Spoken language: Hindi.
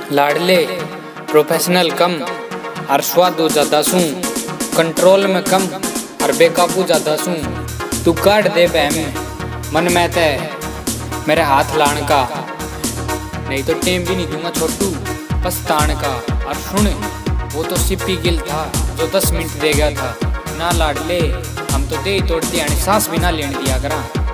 लाडले प्रोफेशनल कम और स्वादो ज्यादा सूं, कंट्रोल में कम और बेकाबू ज्यादा सूं। तू काट दे बहम मन में तय मेरे हाथ लाण का, नहीं तो टेम भी नहीं दूंगा छोटू पछताण का। और सुन वो तो सिप्पी गिल था जो 10 मिनट दे गया था ना लाडले, हम तो दे ही तोड़ती सांस भी ना लेने दिया करा।